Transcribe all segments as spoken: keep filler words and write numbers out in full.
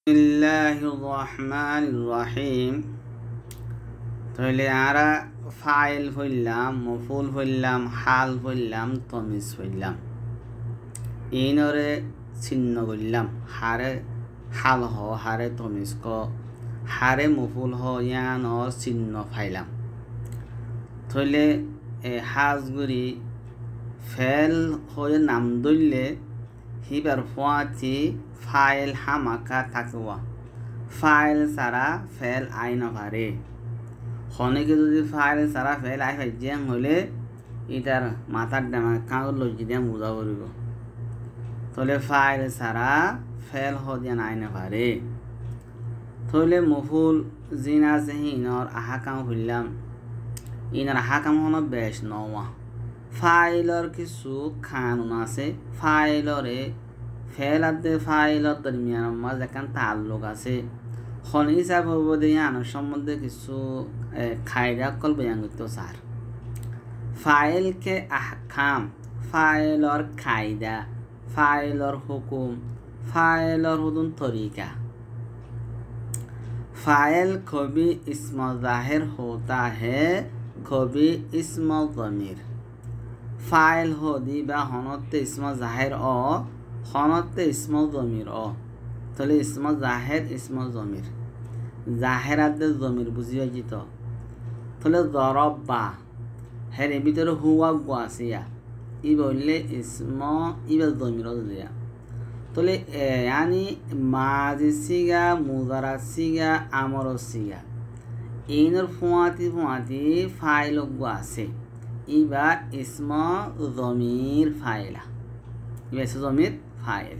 বিসমিল্লাহির রহমানির রহিম। তাহলে আমরা ফাইল হইলাম, মফুল হইলাম, হাল হইলাম, তমিজ হইলাম। ইনরে চিহ্ন করলাম, হারে হাল হ, হারে তমিজ ক, হারে মফুল হ, ইয়ানর চিহ্ন ফাইলাম। তাহলে হাজগুড়ি ফেল হয়ে নাম ধরলে হিবার ফোয়াতি ফাইল হামাকা থাকবা। ফাইল ছাড়া ফেল আই নভারে। হনেকে যদি ফাইল ছাড়া ফেল আই ফাইজিয়াং হলে এটার মাথার ডামা কাগজ লজ্জি দিয়ে বুঝা পড়িব। তাহলে ফাইল ছাড়া ফেল হদিয়ান আই নভারে। তাহলে মফুল জিন আছে ইনর আহাকাম হইলাম, ইনার আহাকাম হন বেশ নওয়া। ফাইলর কিছু কানুন আছে, ফাইলরে ফেল আদে ফাইলর দরমিয়ান মাঝ একান তাল্লুক আছে। খন হিসাব হইব দিয়ে আনার সম্বন্ধে কিছু খায়দা কল বয়ান করতে স্যার। ফাইল কে আহকাম, ফাইলর খায়দা, ফাইলর হুকুম, ফাইলর হুদুন তরিকা। फाइल कभी इसम ज़ाहिर होता है, कभी इसम ज़मीर। फाइल हो दी बा हनते इसम ज़ाहिर ओ, हनते इसम ज़मीर ओ। तले इसम ज़ाहिर इसम ज़मीर, ज़ाहिर आदे ज़मीर बुझियो जितो। तले ज़रब बा हेरे भीतर हुआ गुआसिया इ बोलले इसम इबा ज़मीर दिया। तले यानी माजी सिगा, मुजारा सिगा, আমর সিগা ইনর ফুয়াতি ফুয়াতি ফাইল আছে। ইবা ইসম জমির ফাইলা, ইবা ইসম জমির ফাইল।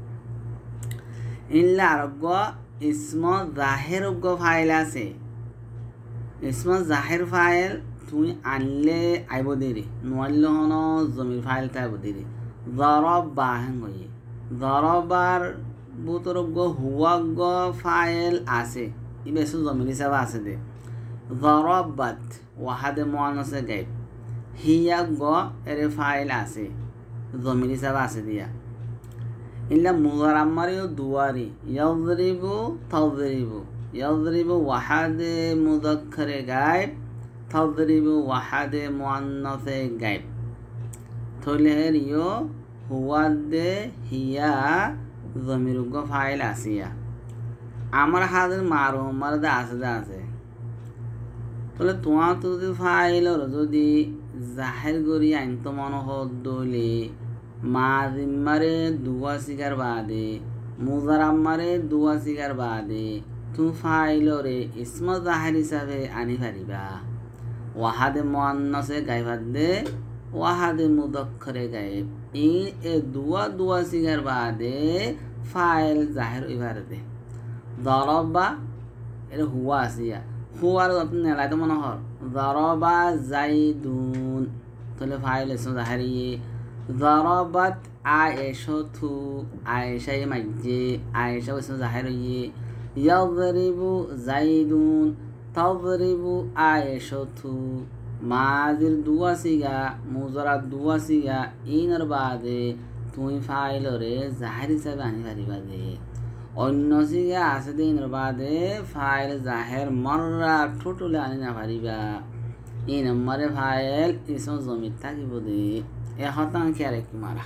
ইনলা আরগ ইসম জাহির গ ফাইল আছে। ইসম জাহির ফাইল তুমি আনলে আইব দেরি, নোয়াল্লে হন জমির ফাইল তাইব দেরি। জরব বাহেন হয়ে জরবার বুতরগ হুয়া গ ফাইল আছে, ইবে সু জমির হিসাবে আছে দে। জরবাত ওয়াহাদে মুআন্নাসে গায়ব, হিয়া গ এর ফাইল আছে, জমির হিসাবে আছে দিয়া। ইল্লা মুজারাম্মারিও দুয়ারি ইয়াযরিবু তাযরিবু, ইয়াযরিবু ওয়াহাদে মুযাক্কারে গায়ব, তাযরিবু ওয়াহাদে মুআন্নাসে গায়ব। তাহলে হেরিও হুয়াদে হিয়া জমিরুগ ফাইল আসিয়া। আমার হাতের মারো মারদে আছে যা আছে। তাহলে তোমার তো যদি ফাইলর যদি জাহের করি আইন তো মনে হত দলে মারে দুয়া শিকার বাদে, মুজারাম্মারে দুয়া শিকার বাদে তুমি ফাইলরে ইসমা জাহের হিসাবে আনি পারিবা। ওয়াহাদে মুআন্নাসে গায়বাদ দে, ওয়াহাদে মুযাক্কারে গায়ব। ই এ দুয়া দুয়া শিকার বাদে ফাইল জাহের হইবার দে। দরবা এর হুয়া আসিয়া, হুয়ার আপনি নেলাইতে মনে হর দরবা জাইদুন, তাহলে ফাইল এসো জাহেরিয়ে। দরবাত আয়েশাতু, আয়েশায়ে মাইজে, আয়েশা এসো জাহেরিয়ে। ইয়াযরিবু জাইদুন, তাযরিবু আয়েশাতু। মাজির দুয়া সিগা, মুজারা দুয়া সিগা, ইনর বাদে তুমি ফাইলরে জাহের হিসাবে আনি পারিবা দে। অন্য সিগা আছে দে ইনর বাদে ফাইল জাহের মররা ঠোটলে আনি না পারিবা। ই নম্বরে ফাইল ইসম জমির থাকিব দে। এ হতাংকে আর কি মারা।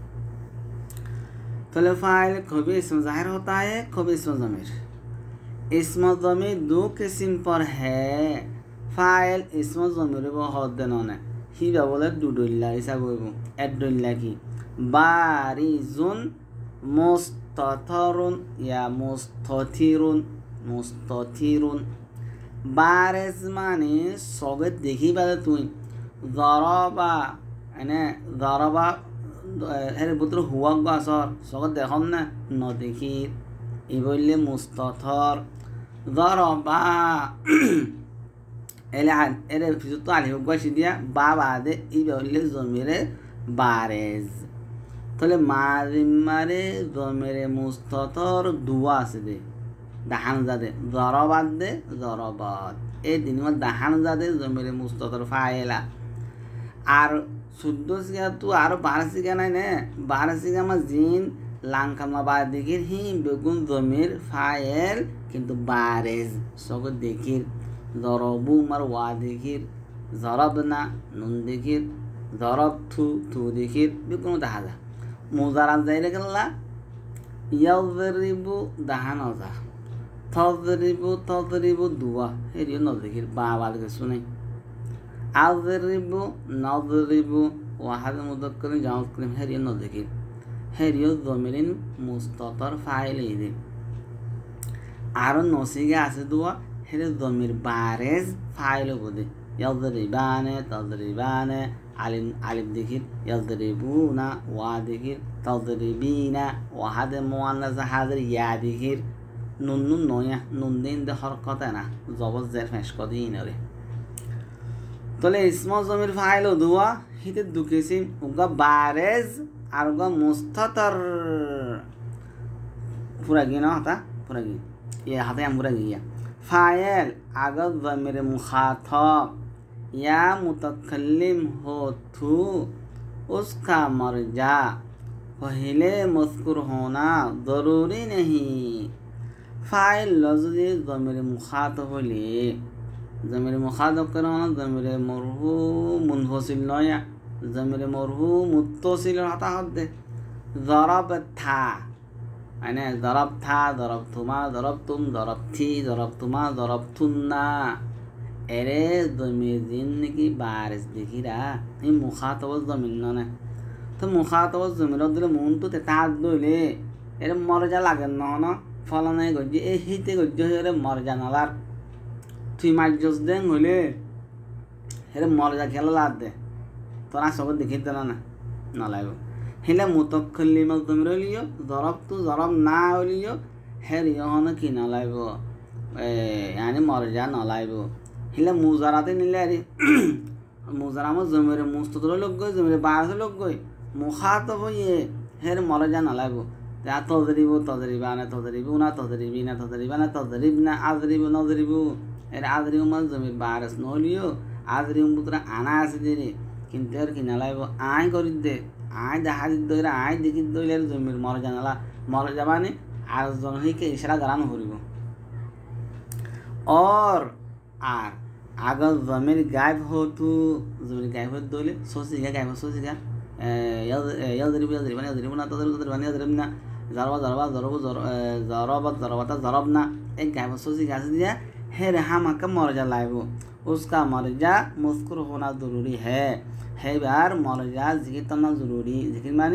তাহলে ফাইল কবি ইসম জাহির होता है, कभी इसम ज़मीर। इसम ज़मीर दो किस्म पर है। ফাইল ইসম জমির হদ দেননে হিবা বলে দুডল্লা হিসাব হইব। এডল্লা কি বারিজুন মুস্তাতরুন ইয়া মুস্তাতিরুন, মুস্তাতিরুন। বারিজ মানে সবে দেখিবা তুই। জরবা এনে জরবা এর ভিতর হুয়া গাছর সবে দেখন না ন দেখি ই বললে মুস্তাতর। জরবা এলে এর ভিতর তো আলিফ গাছি দিয়া বা বাদে ই বললে জমিরে বারেজ। তাহলে মারিমারে জমিরে মুস্তাতর দুয়া আছে দে, দাহান জাদে জরবাদ দে, জরবাদ এই দিন দাহান জাদে জমিরে মুস্তাতর ফাইলা। আর চোদ্দ সিগা তো আরো বারো সিগা নাই নে, বারো সিগা আমার জিন লাংকামা বা দেখির হি বেগুন জমির ফাইল কিন্তু বারেজ সগ দেখির জরবু মার ওয়া দেখির জরব না নুন দেখির জরব থু থু দেখির বেগুন দেখা যা মুজারাত যাইরে গেলা ইয়াজরিবু দাহান অজা তজরিবু তজরিবু দুয়া হেরিও নদেখির বা বাল কিছু নেই আজরিবু নজরিবু ওয়াহাদ মুদাক্কারিন জামাত করিম হেরিও নদেখির হেরিও জমিরিন মুস্তাতর ফাইল ইদে আর নসিগে আছে দুয়া হেরি জমির বারেজ ফাইল বদে ইয়াজরিবানে তজরিবানে আলিম আলিফ দেখির ইয়াজরিবুনা ওয়া দেখির তজরিবিনা ওয়াহাদ মুআন্নাস হাজির ইয়া দেখির নুন নুন নয়া নুন দিন দে হরকত না জবর জের ফেস কদি ইনরে তলে ইসম জমির ফাইল দুয়া হিতে দুকেসি উগা বারেজ আর উগা মুস্তাতর পুরা গিনা হতা পুরা গি ইয়া হাতে আম পুরা গিয়া ফাইল আগা জমির মুখাতাব या मुतकल्लिम हो थू उसका मर्जा पहले मज़कूर होना ज़रूरी नहीं फ़ाइल लफ्ज़ ज़मीर मुखातब होले ज़मीर मुखातब करना ज़मीर मरहू मुनफसिल नया ज़मीर मरहू मुत्तसिल हता हदे ज़रब था यानी ज़रब था ज़रब तुमा ज़रब तुम ज़रब थी ज़रब तुमा ज़रब तुन्ना এরে জমির দিন নাকি বারেজ দেখিরা এই মুখাতব জমিন না তো মুখাতব জমির দিলে মন তো তার দইলে এর মরজা লাগে ন ফলানাই গজ্জি এই হিতে গজ্জ হয়ে মরজা নালার তুই মাজ্জস দেন হইলে এর মরজা খেলা লাদ দে তোরা সব দেখি দিল না নলাইব হেলে মুতকল্লিম জমির হলিও জরব তো জরব না হলিও হের ইহন কি নলাইব यानी মরজা নলাইব হিলা মুজারাতে নিলে আরে মুজারামত জমিরে মুস্ততর লোক গই জমিরে বাস লোক গই মুখাতব হইয়ে হের মরজা নালাইব তা তজরিব তজরিবা না তজরিব না তজরিবি না তজরিবা না তজরিব না আজরিব নজরিব এর আজরিব মানে জমির বারস নলিও আজরিব পুত্র আনা আছে দিরে কিন্তু এর কি নালাইব আই করি দে আই দেখা দিত দইরা আই দেখি দইলে জমির মরজা নালা মরজা মানে আর জনহিকে ইশারা গারানো হরিব और आर अगर ज़मीर गायब हो तो ज़मीर गायब हो दोले सोचेगा गायब हो सोचेगा याद याद रिब याद रिबना याद रिबना तो तो रिबना याद रिबना ज़रबा ज़रबा ज़रबो ज़रबा ज़रबता ज़रबना एक गायब हो सोचेगा से दिया है रहा मक्का मरजा लाइबो उसका मरजा मज़कूर होना ज़रूरी है है बार मरजा जिक्र करना ज़रूरी जिक्र माने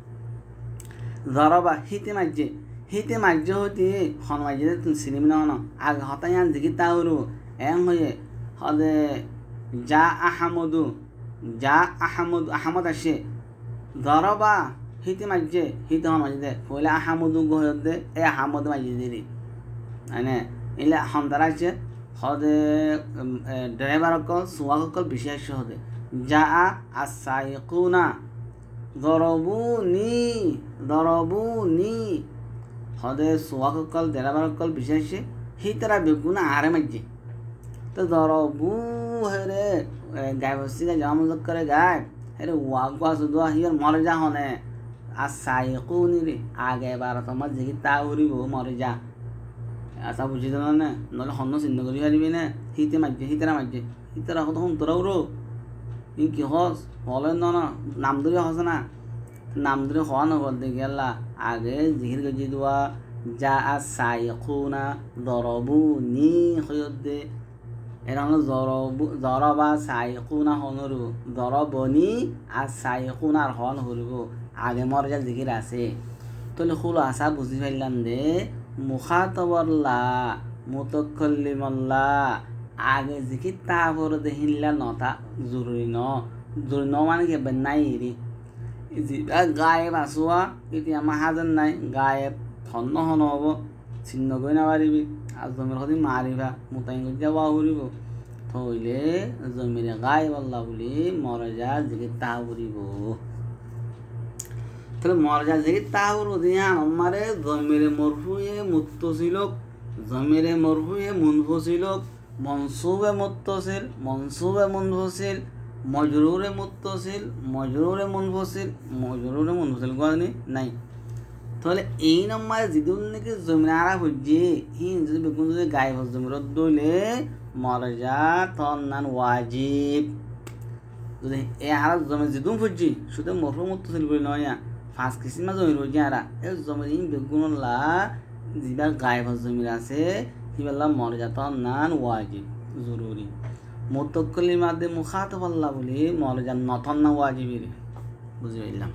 ज़रबा हिते मज्जे हिते मज्जे होती हन मज्जे तुम सिनेमा ना आग होता यान जिक्र ताऊरो एंग होये हदे जा अहमदु जा अहमद अहमद आशे ज़रबा हिते मज्जे हिते हन मज्जे पहले अहमदु गोहदे ए अहमद मज्जे दिरी अने इले हम दराचे हदे ड्राइवर को सुवाक को विशेष होदे जा असाइकुना ज़रबूनी ज़रबूनी हदे सुवाक को ड्राइवर को विशेष ही तरह बेगुना आरे मज्जे तो ज़रबू है रे गाय बस्ती का जाम लग करे गाय है रे वागवा सुदवा हियर मर जा होने असाइकुनी रे आगे बार तो मत जिगी ताउरी वो मर जा ऐसा बुझी तो ना नले हन्नो सिन्नो करी हारिबे ना हिते मज्जे हितरा मज्जे हितरा हो तो हम तोरा उरो इन की हस हले ना ना नाम धरे हस ना नाम धरे हवा न बोलते गेला आगे जिहिर गजी दुआ जा असाइकुना ज़रबूनी खयदे এরা হলো জরব জরবা সাইকুনা হনরু জরবনি আর সাইকুনার হন হরিব আগে মরজা জিকির আছে তাহলে খুলো আসা বুঝি ফেললাম দে মুখাতবল্লা মুতকল্লিমল্লা আগে জিকির তারপরে দেখিলা নতা জরুরি ন জরুরি ন মানে কি নাই রে গায়েব আসুয়া এতিয়া আমার হাজার নাই গায়েব ধন্য হন হব ছিন্ন গই না পারিবি আর জমির সদি মারিবা মোটাই করে যাওয়া উড়িব থইলে জমির গায়ে বল্লা বলি মরজা জিকির তাহা উড়িব তাহলে মরজা জিকির তাহা উড়ব দিয়া আমারে জমিরে মরফুয়ে মুত্তসিলক জমিরে মরফুয়ে মুনফসিলক মনসুবে মুত্তসিল মনসুবে মুনফসিল মজরুরে মুত্তসিল মজরুরে মুনফসিল মজরুরে মুনফসিল গনি নাই তাহলে এই নম্বরে যিদুন নাকি জমির আরা হচ্ছে হিন যদি বেগুন যদি গায়ে ভর জমির দইলে মরজা তন্নান ওয়াজিব যদি এ হারা জমি যিদুন ফুজি শুধু মরফু মুত্তাসিল বলি নয় ফার্স্ট কিসিমা জমির হচ্ছে আরা এই জমির হিন বেগুন লা যিবা গায়ে ভর জমির আছে হিবাল্লা মরজা তন্নান ওয়াজিব জরুরি মুত্তাক্কিলের মাঝে মুখাতাব আল্লাহ বলি মরজা নতন্না ওয়াজিবির বুঝি পাইলাম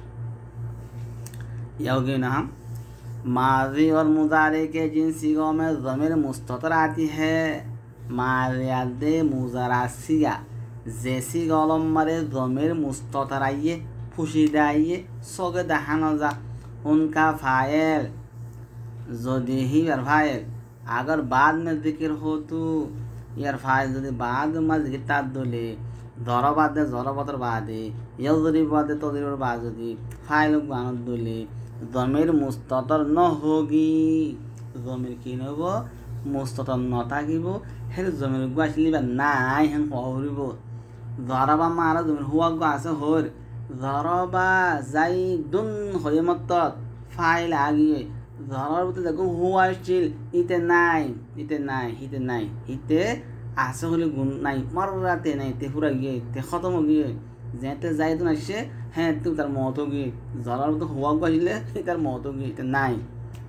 योगी ना माजी और मुजारे के जिन सीगों में ज़मीर मुस्ततर आती है मारियाद मुजारा सिया जैसी गलम मरे ज़मीर मुस्ततर आइए फुशीदा आइए सोगे दहानजा उनका फाइल जदि ही यार फाइल अगर बाद में जिक्र हो तो यार फाइल जदि बाद में जिक्र ताद दोले ज़रा बाद ज़रा बतर बाद यज़री बाद तज़री बाद जदि फाइल गानत दोले ज़मीर मुस्ततर न होगी ज़मीर की नबो मुस्ततर न ताकिबो हेर ज़मीर गुआसली बा नाई हन होरिबो ज़राबा मारा ज़मीर हुआ गुआसे होर ज़राबा जाइदुन होय मत्तत फाइल आगिए ज़राबा तो देखो हुआ चिल इते नाई इते नाई इते नाई इते आसे होले गुण नाई मरराते नाई ते पूरा गए ते खत्म हो गए जेते जाइदुन आसे हैं तो तार मौत होगी ज़रा तो हुआ गजले तार मौत होगी तो नहीं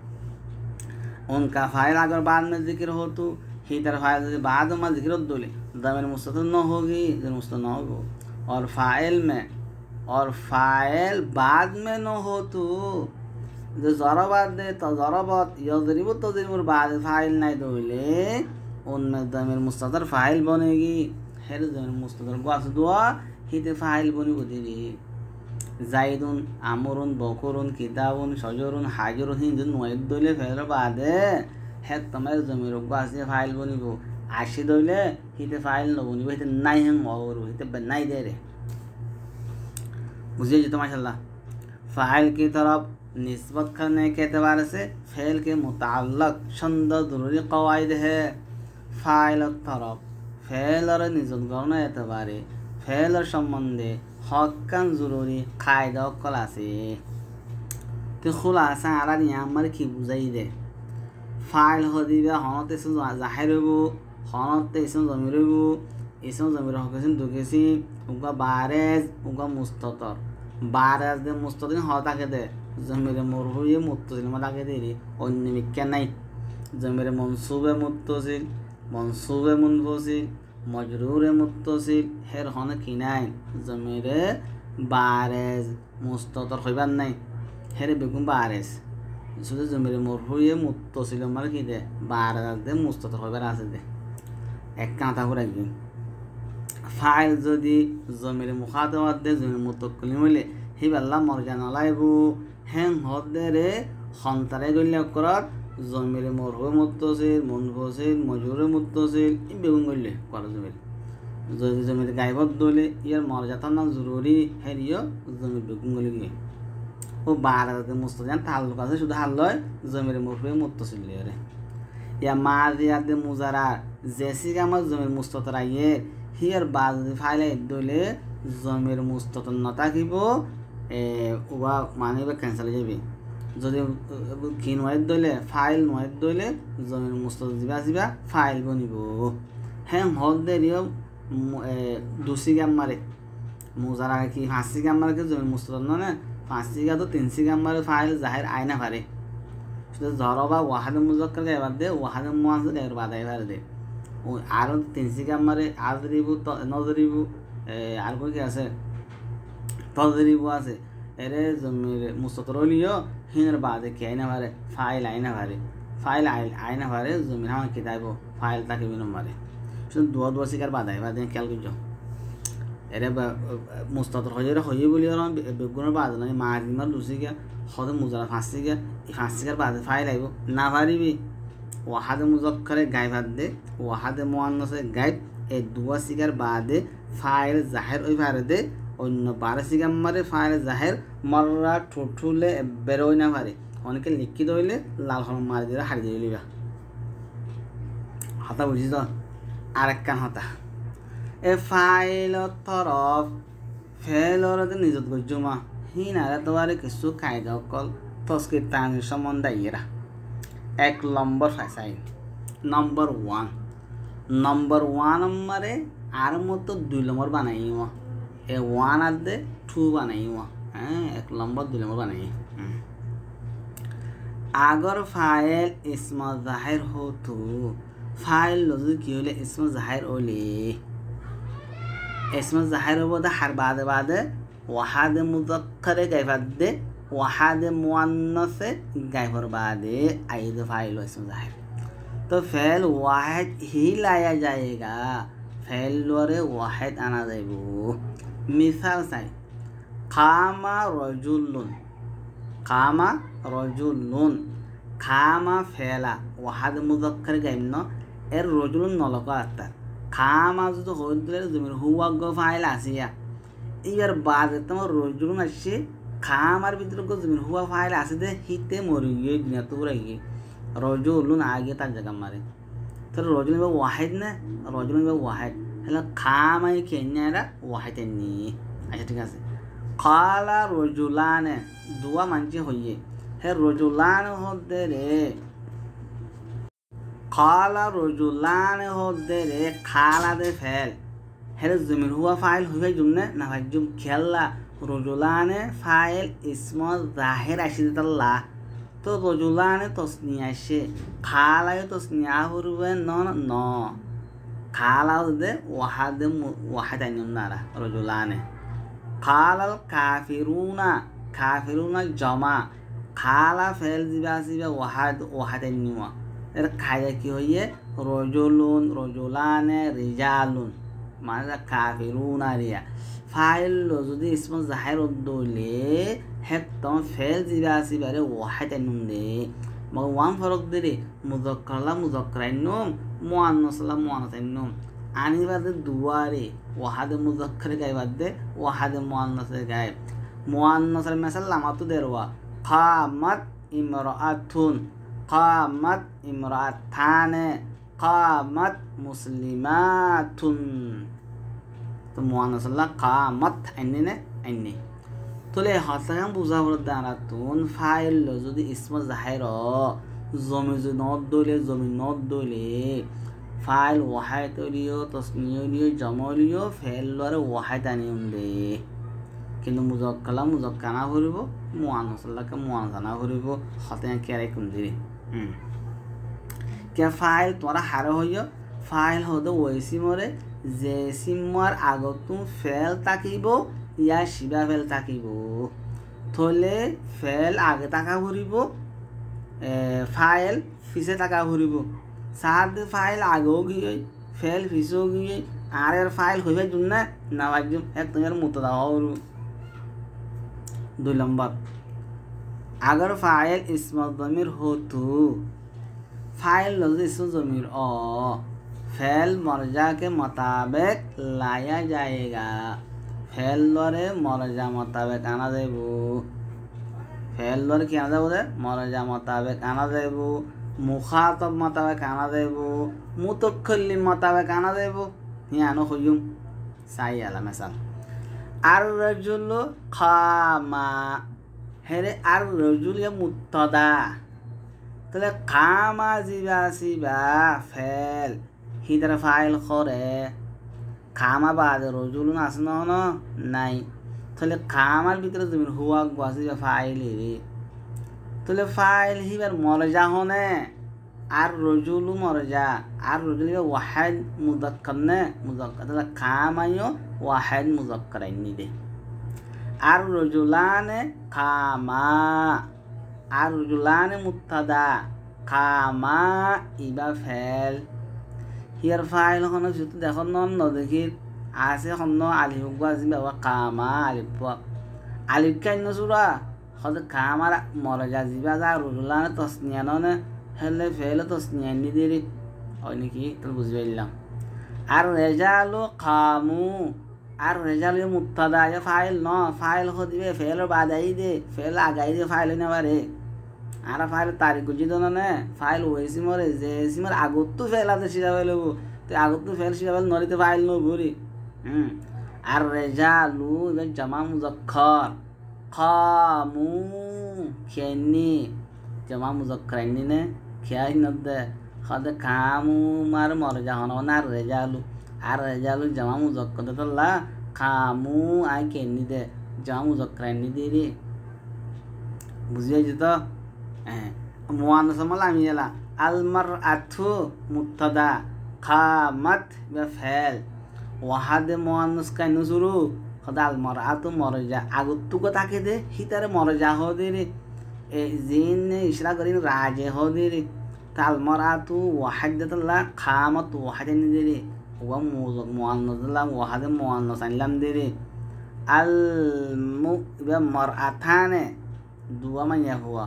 उनका फाइल अगर बाद में जिक्र हो तो ही तार फाइल बाद में जिक्र हो दोले ज़मीर मुस्ततर न होगी ज़मीर मुस्ततर न होगी और फाइल में और फाइल बाद में न हो तो जो ज़रा बाद दे तो ज़रा बाद यज़रिबु तो ज़रीबुर बाद फाइल नहीं दोले उनमें ज़मीर मुस्ततर फाइल बनेगी हेर ज़मीर मुस्ततर गुआस दुआ ही ते फाइल बनी बुद्धि जाइदुन आमरुन बकरुन किताबुन शजरुन हाजिरुन हिंदुन नोएद दोले फेर बादे हे तमेर जमीर गासे फाइल बनिबो आशी दोले हिते फाइल न बनिबो हिते नाइ हन और हिते बनाई दे रे बुझिए जी तो माशाल्लाह फाइल की तरफ निस्बत करने के एतबार से फेल के मुताल्लक चंद जरूरी कवायद है फाइल तरफ फेल और निस्बत करने एतबारे फेल संबंधे हक्कान जरूरी कायदा कल आसे तो खुलासा आरा नियामर की बुझाई दे फाइल हो दिबे हनते इसम जाहिर हो हनते इसम जमीर हो इसम जमीर हकसिन दुकेसी उनका बारेज उनका मुस्ततर बारेज दे मुस्ततर होता के दे जमीर मरफूए मुत्तसिल मदा के दे रे अन्य मिक्के नहीं जमीर मंसूबे मुत्तसिल मंसूबे मुनफसिल मजरूर मुत्तसिल हेर हन किनाय जमीर बारेज मुस्ततर खइबार नहीं हेर बेगुन बारेज শুধু জমির মরফুয়ে মুত্তসিল মানে কি দে বারেজ দে মুস্ততর খইবার আছে দে এক কাঁথা করে কি ফাইল যদি জমির মুখাতাবাত দে জমির মুত্তাক্কিল হইলে হিবাল্লাহ মরজা নলাইবু হেন হদে রে খন্তারে গইলে করত জমির মরফু মুত্তসিল মুনফসিল মজরুর মুত্তসিল ই বেগুন গইলে কর জমির যদি জমির গায়বত দলে ইয়ার মরজাতা না জরুরি হেরিও জমির বেগুন গইলে কি ও বারাতে মুস্তাজান তাল্লুক আছে শুধু হাল্লয় জমির মরফু মুত্তসিল রে ইয়া মাজিয়াতে মুজারা জেসি কামাল জমির মুস্ততর আইয়ে হিয়ার বাজ ফাইলে দলে জমির মুস্ততর না থাকিব এ ওয়া মানিবে ক্যান্সেল যাবে যদি কি নয় দলে ফাইল নয় দলে জমির মুস্ততর দিবা দিবা ফাইল বনিব হ্যাঁ হল দেরিও দুসি গাম মারে মুজারা কি ফাঁসি গাম মারে জমির মুস্ততর না ফাঁসি গা তো তিনসি গাম মারে ফাইল জাহির আয়না পারে শুধু জরবা ওয়াহাদে মুজাক্কার গাইবার দে ওয়াহাদে মুয়াজ্জাজ গাইবার বাদাই পারে দে ও আর তিনসি গাম মারে আজরিবু নজরিবু আর কোন কি আছে তজরিবু আছে এরে জমির মুস্ততর হলিও হিনের বাদে কি আয়না পারে ফাইল আয়না পারে ফাইল আয়না পারে জমির হামা কি দাইব ফাইল তাকে বিনম মারে শুধু দুয়া দুয়া শিকার বাদাই বাদে খেয়াল করছো এরে মুস্তাতর হয়ে হয়ে বলি আর বেগুনের বাদ নাই মারিমার দুসিকা হদে মুজারা ফাঁসিকা এই ফাঁসিকার বাদে ফাইল আইব না পারিবি ওয়াহাদে মুজাক্কারে গাই বাদ দে ওয়াহাদে মুআন্নাসে গাইব এই দুয়া শিকার বাদে ফাইল জাহির ওই পারে দে অন্য বারে শিকার মারে ফাইল জাহির মররা ঠুঠুলে বেরোয় না পারে অনেকে লিখিত হইলে লাল হল মারি দিয়ে হারি দিয়ে লিবা হতা বুঝিস আর এক কান হতা এ ফাইল তরফ ফেলর নিজত গজমা হিনারে তোমার কিছু কায়দা অকল তস্কির তানির সম্বন্ধে এরা এক নম্বর ফাইসাই নম্বর ওয়ান নম্বর ওয়ান নম্বরে আর মতো দুই নম্বর বানাই এ ওয়ান আর দে টু বানাই হ্যাঁ এক নম্বর দুই নম্বর বানাই আগর ফাইল ইসম জাহির হতো ফাইল লজু কি হলে ইসম জাহির হলে ইসম জাহির হবো দে হার বাদে বাদে ওয়াহাদ মুযাক্কারে গাইফাত দে ওয়াহাদ মুআন্নাসে গাইফর বাদে আইদ ফাইল ইসম জাহির तो फेल वाहिद ही लाया जाएगा फेल लोरे वाहिद आना जाएगो मिसाल साई कामा रजुलुन कामा रजुलुन कामा फेला वाहिद मुज़क्कर गाइमनो एर रजुलुन नलको आता कामा जो होदले जमीर हुआ गो फाइल आसिया इयर बाद तम रजुलुन आछे कामार भितर गो जमीर हुआ फाइल आसे दे हिते मरि गई दुनिया तो रही रजुलुन आगे तार जगह मारे तो रजुलुन बा वाहिद ना रजुलुन बा वाहिद हला खामाई केन्यारा वाहिद नी अच्छा ठीक আছে काला रजुलान दुआ मानची होइए हे रजुलान होदे रे काला रजुलान होदे रे खाला दे फेल हे जमीर हुआ फाइल हुए जुमने ना भाई जुम खेला रजुलान फाइल इसम जाहिर आशिदल्ला तो रजुलान तस्निया से खालाय तस्निया हुरवे न न खाला दे वाहद वाहद नारा रजुलान खालाल काफिरुना काफिरुना जमा खाला फेल जिबा जिबा वाहद वाहद निवा এর খায়া কি হইয়ে রজুলুন রজুলান রিজালুন মানে কাফিরুনা রিয়া ফাইল যদি ইসম জাহির দলে হেতম ফেল জিবা সিবারে ওয়াহিদ নুনদে মগ ওয়ান ফরক দিরে মুযাক্কার লা মুযাক্কারাইনুম মুআন্নাস লা মুআন্নাসাইনুম আনি বাদে দুয়ারে ওয়াহাদ মুযাক্কার গায় বাদে ওয়াহাদ মুআন্নাস গায় মুআন্নাসের মিসাল লামাতু দেরওয়া কামাত ইমরাআতুন কামাত ইমরাআতানে কামাত মুসলিমাতুন তো মুআন্নাস লা কামাত আইনে আইনে তোলে হাসান বুঝা বড় দাঁড়াতুন ফাইল যদি ইসম জাহির জমি যদি নদ দলে জমি নদ দলে ফাইল ওয়াহিদ লিও তসনিয় লিও জমা লিও ফেল লরে ওয়াহিদ আনিউন দে কিন্তু মুযাক্কালা মুযাক্কানা করিব মুআন্নাস লাকে মুআন্নাসানা করিব হাতে কেরাই কোন দিরে হুম কে ফাইল তোরা হারে হইও ফাইল হদে ওইসি মরে যে সিমার আগতু ফেল তাকিব ইয়া শিবা ফেল তাকিব থলে ফেল আগে টাকা ভরিব ফাইল ফিসে টাকা ভরিব সাদ ফাইল আগেও গিয়ে ফেল ফিসেও গিয়ে আর এর ফাইল হইবে জন্য না বাজুম এক তোমার মতো দাও দুই নম্বর अगर फाइल इसम ज़मीर हो तो फाइल लफ्ज़ इसम ज़मीर ओ फेल मर्जा के मुताबिक लाया जाएगा फेल लरे मर्जा मुताबिक आना देबो फेल लरे क्या आना देबो मर्जा मुताबिक आना देबो मुखातब मुताबिक आना देबो मुतकल्लिम मुताबिक आना देबो यहाँ नो खुयुम सही आला मिसाल अर्रजुलु खामा हेरे आर रजुल या मुत्तदा तले खामा जिबा सिबा फेल हिदर फाइल खरे खामा बाद रजुल आसना न नहीं तले खामार भीतर जमीन हुआ गुआसिबा फाइल रे तले फाइल हिबर मरजा होने आर रजुल मरजा आर रजुल या वाहिद मुज़क्कर ने मुज़क्कर तले खामा यो वाहिद मुज़क्कर इन्नी दे आर रजुलान खामा आर रजुलान मुत्तदा खामा इबा फेल हियर फाइल खनो जुत देखो नन न देखि आसे खनो आलिफ गुआजी बाबा खामा आलिफ आलिफ काइन सुरा खद खामा मरजा जिबा जा रजुलान तस्निया नने हेले फेल तस्निया नि देरि ओनि की तो बुझबाइलाम आर रिजालु खामु আর রেজাল মুত্তাদা या ফাইল ন ফাইল হ দিবে ফেল বাদ আই দে ফেল আগাই দে ফাইল না বারে আর ফাইল তারিখ গুজি দন না ফাইল ওইসি মরে যে সিমার আগত তো ফেল আছে সিজা হইলো তো আগত তো ফেল সিজা হইলো নরিতে ফাইল ন ভরি হুম আর রেজালু জামা মুযাক্কার qamu khenni jama muzakkar inni ne khiyai nodde khade qamu mar marja hono na rijalu ar rijalu jama muzakkar dalla qamu ai khenni de jama muzakkar inni diri বুঝিয়েছি তো হ্যাঁ মুয়ান্নাস মাল আমি এলা আল মারআতু মুবতাদা কামাত বা ফাইল ওয়াহাদে মুয়ান্নাস কাই নুসুরু খদা আল মারআতু মরজা আগতু কো তাকে দে হিতারে মরজা হ দে রে এ জিন ইশরা করিন রাজে হ দে রে তাল মারআতু ওয়াহাদাতুল্লাহ কামাত ওয়াহাদান দে রে ওয়া মুয়ান্নাস লা ওয়াহাদে মুয়ান্নাস আনলাম দে রে আল মু বা মারআতানে dua manya huwa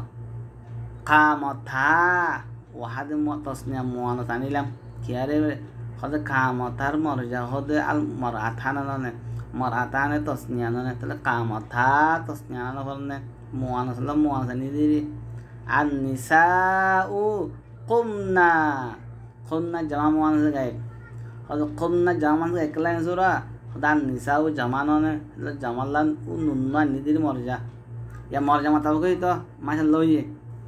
qamata wahad tasniya muannas anilam kiare khode qamatar marja hode al mar'atana nane mar'atane tasniya nane tale qamata tasniya nane horne muannas la muannas ni diri an nisa'u qumna qumna jama muannas gaib khode qumna jama muannas ekla sura khode an nisa'u jama nane la jamalan ununna ni diri marja या मर जामा तब गई तो माशा लोइए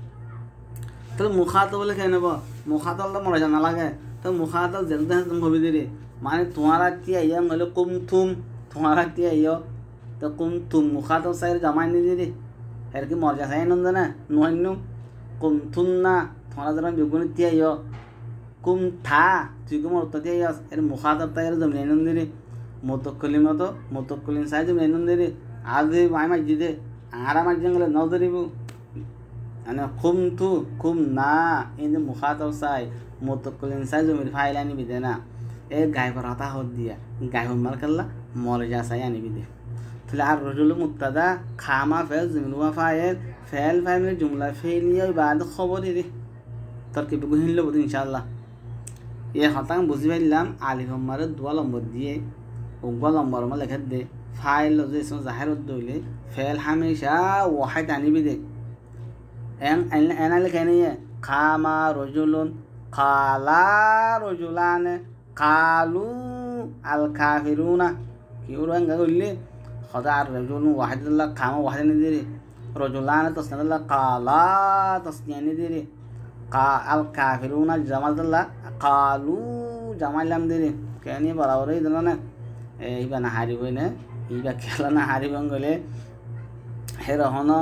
तो मुखातब बोले कहने बो मुखातब तो मर जाना लगे तो मुखातब जल्दी है तुम भभी दे माने तुम्हारा क्या ये मतलब कुम तुम तुम्हारा क्या ये तो कुम तुम मुखातब साइर जमा नहीं दे रे हर की मर जा साइन नंद ना नोइनु कुम तुम ना तुम्हारा जरा बिगुन क्या ये कुम था तुझको मर तो क्या ये हर मुखातब तायर जमीन नंद रे मुतक्कलिम तो मुतक्कलिम साइर जमीन नंद रे आज वाई मस्जिद आराम जंगल नौदरीबू अने कुमतु कुमना इन मुखातब साई मुतक्कलिन साई जो मेरी फाइल आनी भी देना एक गाय पर आता हो दिया गाय हो मर कल्ला मर जा साई आनी भी दे तो यार रजुल मुब्तदा खामा फेल जुमला व फाइल फेल फाइल में जुमला फेल ये बाद खबर दे तरकीब को हिल लो इंशाल्लाह ये खतांग बुझी पाइलाम आलिफ मारे दुआ नंबर दिए उगवा नंबर में लिख दे फाइल जो इसमें ज़ाहिर होते फेल हमेशा वाहिद आनी भी दे एन एन लिखे नहीं है खामा रजुलन खाला रजुलान कालू अल काफिरूना क्यों रंगा गुल्ली खदा रजुलन वाहिद अल्लाह खामा वाहिद नहीं दे रही रजुलान तस्नीय अल्लाह काला तस्नीय नहीं दे रही का अल काफिरूना जमाल अल्लाह कालू जमाल लम दे रही कहनी बराबर ही दोनों ने ये बना हारी हुए ने इबा खेला ना हारी बंगले हे रहनो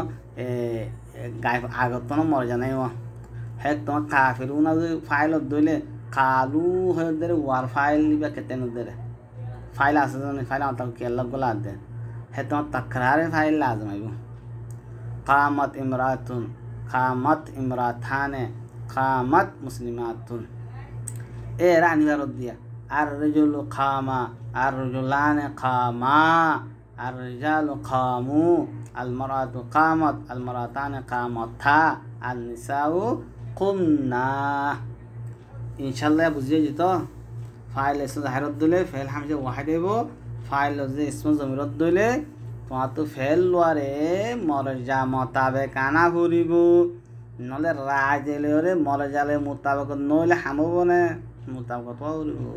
गाय आगत तो मर जाना ही वहाँ है तो काफिरूना जो फाइल दोले कालू है उधर वार फाइल इबा कितने उधर फाइल आसे तो नहीं फाइल आता क्या अलग गुला दे है तो तकरार फाइल लाज़म है वो कामत इमरातुन कामत इमराताने कामत मुस्लिमातुन ए रानी का रोड दिया अर्रजुल खामा अर्रजुलान खामा अर्रजाल खामू अलमरातु कामत अलमरातान कामता अलनिसाउ कुमना इंशाल्लाह बुझिए जी तो फाइल इसमें ज़ाहिरत दिले फेल हमसे वाहिद है फाइल जो इसमें ज़मीरत दिले तो तो फेल वारे मरजा मुताबिक आना भूरिबो नले राजेले रे मरजाले मुताबिक नले हमो बने मुताबिक तो भूरिबो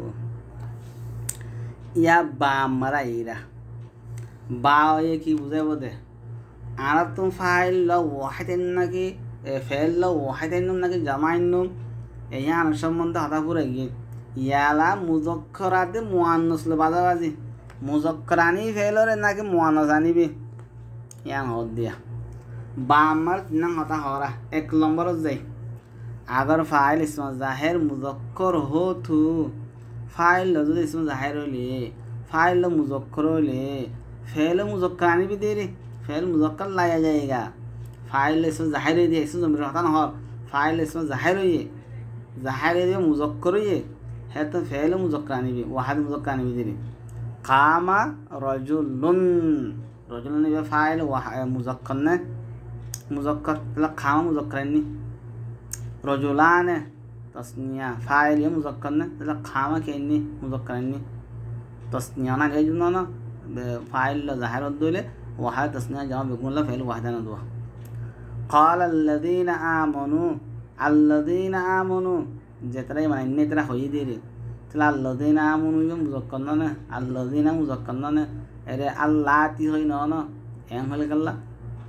या बामरा इरा बाव ये की बुझे बोदे आरा तुम फाइल लो वाहिद ना कि फेल लो वाहिद ना कि जमाइनु यहाँ संबंध हता पूरा ये याला मुज़क्करात मुअन्नस ले बाज़ाबाज़ी मुज़क्करानी फेल रे ना कि मुअन्नसानी भी यहाँ हो दिया बामर ना हता हो रहा एक नंबर जाए अगर फाइल इसमें ज़ाहिर मुज़क्कर हो तो फाइल लो जो इसमें ज़ाहिर हो ले फाइल लो मुज़क्कर हो ले फेल मुज़क्करानी भी दे रही फेल मुज़क्कर लाया जाएगा फाइल इसमें ज़ाहिर हो दिया इसमें ज़मीर हता ना हो फाइल इसमें ज़ाहिर हो ये ज़ाहिर है मुज़क्कर ये है तो फेल मुज़क्करानी भी वाहिद मुज़क्करानी भी दे रही कामा रजुलुन रजुलुन ये फाइल मुज़क्कर ने मुज़क्कर मतलब खामा मुज़क्करानी रजुलान तस्निया फाइल ये मुज़क्कर ने मतलब खामा के इन्नी मुज़क्करानी तस्निया ना गई जुना ना फाइल ज़ाहिर होते ले वाहिद तस्निया जमा बिल्कुल ला फेल वाहिद ना दुआ क़ाल अल्लज़ीना आमनू अल्लज़ीना आमनू जितना ही माने इन्ने तरह होई दे रही चला अल्लज़ीना आमनू ये मुज़क्कर ना ने अल्लज़ीना मुज़क्कर ना ने अरे अल्लाह ती होई ना ना एम हल कल्ला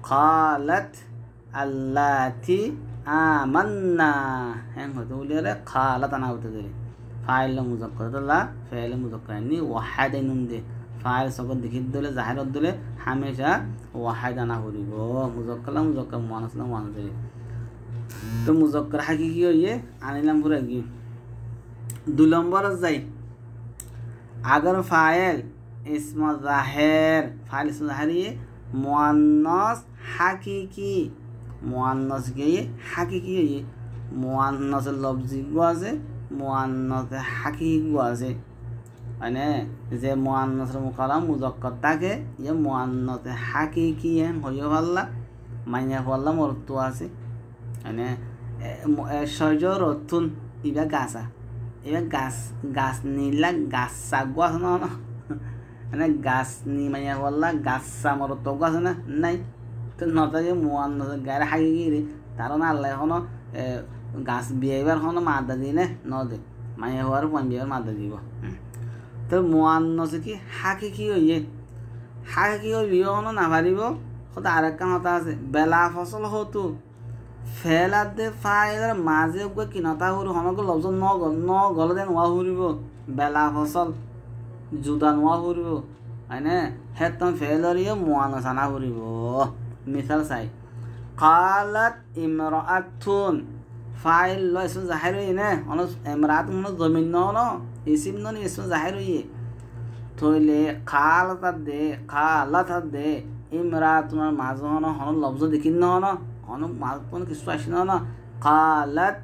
قالت اللاتي آمنا هن هتو ليرة قالت أنا بتدري فاعل مذكر دلا فعل مذكر يعني واحد نندي فاعل سقط دكيد دله ظاهر دله هميشا واحد أنا هوريبو مذكر لا مذكر مؤنث لا مؤنث তো মুজাক্কার হাকিকি হইয়ে আনিলাম পুরো কি দুই নম্বর যাই अगर फाइल इसम ज़ाहिर फाइल इसम ज़ाहिर ये मुअन्नस हाकिकी मुअन्नस के ये हाकिकी ये मुअन्नस लफ्ज़ी गुआसे मुअन्नस हाकिकी गुआसे अने जे मुअन्नस मुकालम मुज़क्कर ताके ये मुअन्नस हाकिकी है होयो वाला मायने वाला मरतु आसे अने शजरतुन इबा गासा इबा गास गास नीला गासा गुआस ना ना अने गास नी मायने वाला गासा मरतु गुआस ना नहीं तो नता ये मुअन्नस गार हाकिकी रे तारो ना अल्लाह होनो गास बिहेवियर होनो मादा दिने न दे मायने हुआर पॉइंट बिहेवियर मादा दीबो तो मुअन्नस की हाकिकी होइए हाकिकी होइयो होनो ना पारिबो खुद आरेकन होता আছে বেলা ফসল হতো ফেলাতে ফাইলের মাঝে গো কিনাতা হরু হনক লবজ ন ন গলদে নোয়া হরিব বেলা ফসল জুদা নোয়া হরিব আইনে হেতন ফেলরিয়ে মুআন্নাস আনা হরিব মিসাল চাই قالت امرأتون ফাইল ল ইসম জাহির হইনে অন ইমরাত মন জমিন ন ন ইসম ন ইসম জাহির হইয়ে থইলে খালাত দে খালাত দে ইমরাতুন মাঝে হন হন লবজ দেখিন ন ন হন মাঝ কোন কিছু আসে ন না قالت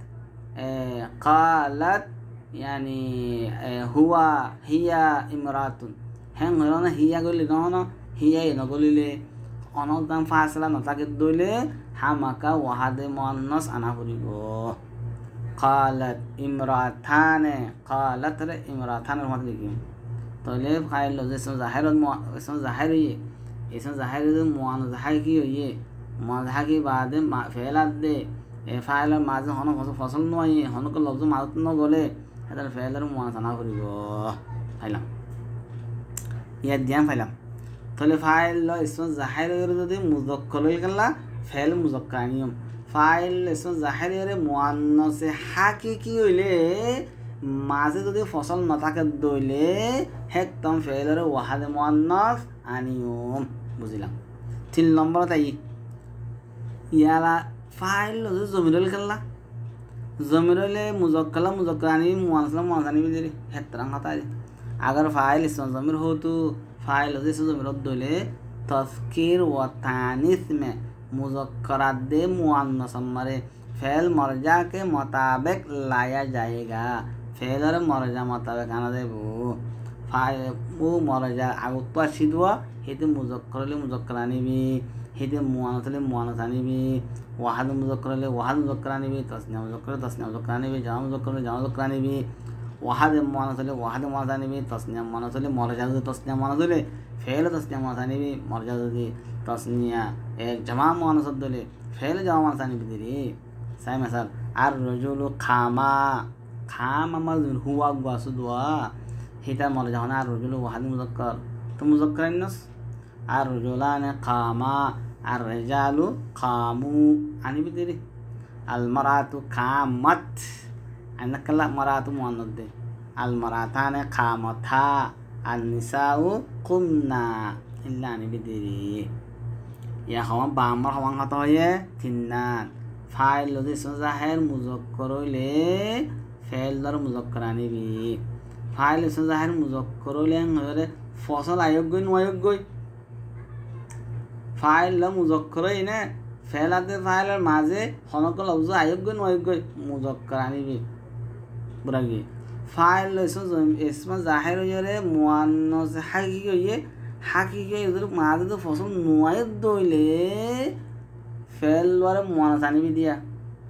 قالت يعني هو هي امرأة হেন হইল না হিয়া গলি ন ন হিয়া ন গলিলে অনদান ফাসলা নতাকে দইলে হামাকা ওয়াহাদে মুআন্নাস আনা করিব قالت امرأتان قالت امرأتان মত লিখিম তাহলে ফাইল ইসম জাহির ইসম জাহির হইয়ে ইসম জাহির মুআন্নাস জাহির কি হইয়ে মুআন্নাস কি বাদে ফেলাত দে এ ফাইলের মাঝে হন ফসল নয় হনক লফজ মাঝত ন গলে এটা ফেলের মুআন্নাস আনা করিব ফাইলাম ইয়া দিয়াম ফাইলাম তাহলে ফাইল ল ইসম জাহির যদি মুযাক্কার হইলা ফেল মুযাক্কার নিয়ম ফাইল ইসম জাহির এর মুআন্নাসে হাকিকি হইলে মাঝে যদি ফসল না থাকে দইলে হেকতম ফেলের ওয়াহাদে মুআন্নাস আনিয়ম বুঝিলাম তিন নম্বর তাই ইয়ালা ফাইল যদি জমির হইলা জমির হইলে মুযাক্কার মুযাক্কার আনি মুআন্নাস মুআন্নাস আনি দিলে হেতরাং হতা अगर फाइल इसम ज़मीर हो तो फाइल इसम ज़मीर दोले तज़कीर व तानीस में मुज़क्कर दे मुअन्नस मरे फ़ेल मर्जा के मुताबिक लाया जाएगा फ़ेल और मर्जा मुताबिक आना दे वो फाइल वो मर्जा आगुत्वा शिदवा हेते मुज़क्कर ले मुज़क्कर आनी भी हेते मुअन्नस ले मुअन्नस आनी भी वाहद मुज़क्कर ले वाहद मुज़क्कर आनी भी तस्निया मुज़क्कर तस्निया मुज़क्कर आनी भी जमा मुज़क्कर ले जमा मुज़क्कर आनी भी वाहद मुअन्नस ले वाहद मुअन्नस आनी भी तस्निया मुअन्नस ले मर्जा ले तस्निया मुअन्नस ले फेल तस्निया मुअन्नस आनी भी मर्जा ले तस्निया एक जमा मुअन्नस ले फेल जमा मुअन्नस आनी भी दिरी सही मिसाल आर रजुलु खामा खामा मजूर हुआ गुआसु दुआ हिता मर्जा होना आर रजुलु वाहद मुज़क्कर तो मुज़क्कर अन्नस आर रजुलान खामा आर रिजालु खामू आनी भी दिरी अल मरातु खामत अनकला मरातु मुअन्नस दे अल मरातान खामथा अल निसाउ कुमना इल्ला अनि बिदिरी या हवा बामर हवा हता होये तिन्नान फाइल लदि इसम जाहिर मुज़क्कर होइले फेल दर मुज़क्कर आनी भी फाइल इसम जाहिर मुज़क्कर होइले हरे फसल आयोग्य नयोग्य फाइल ल मुज़क्कर होइने फेलाते फाइलर माঝে হনক লফজ আয়োগ্য নয়োগ্য মুযাক্কার আনি भी बुरागी फाइल इसम जाहिर होइए मुअन्नस हाकिकी होइए हाकिकी इधर मादे तो फसल नुआय दोइले फेल वाले मुअन्नस आनी भी दिया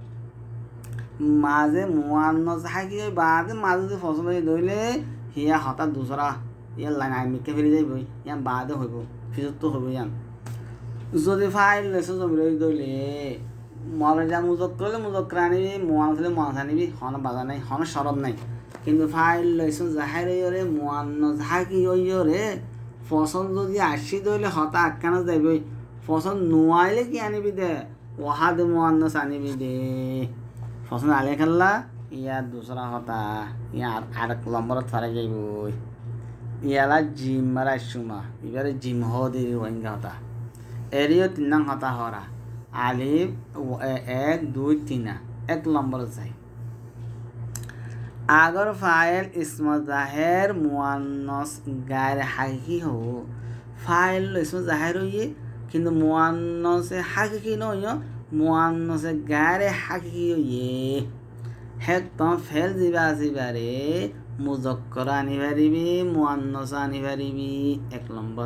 माजे मुअन्नस हाकिकी बादे मादे तो फसल दोइले हिया हता दूसरा ये लाइन आइ मिके फेरि जाइबो या बादे होइबो फिर तो होइबो या যদি ফাইল ইসম জমির दोइले मर्जा मुज़क्कर मुज़क्कर आनी भी मुअन्नस मुअन्नस आनी भी हन बाधा नहीं हन शरत नहीं किन्तु फाइल इसम जाहिर होइए मुअन्नस हाकिकी होइए फसल যদি आशी दोइले हता आकाना जाइबो ফসল নোয়াইলে কি আনিবি দে ওয়াহাদ মুয়ান্নাস আনিবি দে ফসল আলে খেললা ইয়ার দুসরা হতা ইয়ার আর এক নম্বরত ফারে যাইব ইয়ালা জিম মারা সুমা এবারে জিম হ দি রোহিঙ্গা হতা এরিও তিন নং হতা হরা আলিফ এক দুই তিনা এক নম্বর যাই अगर फ़ाइल इसम ज़ाहिर मुअन्नस गैर हकीकी हो फ़ाइल इसम ज़ाहिर हो ये किंतु मुअन्नस हकीकी न हो मुअन्नस गैर हकीकी हो ये है तो फेल जिबा जिबारे मुज़क्कर आनी भरीबी मुअन्नस आनी भरीबी एक नंबर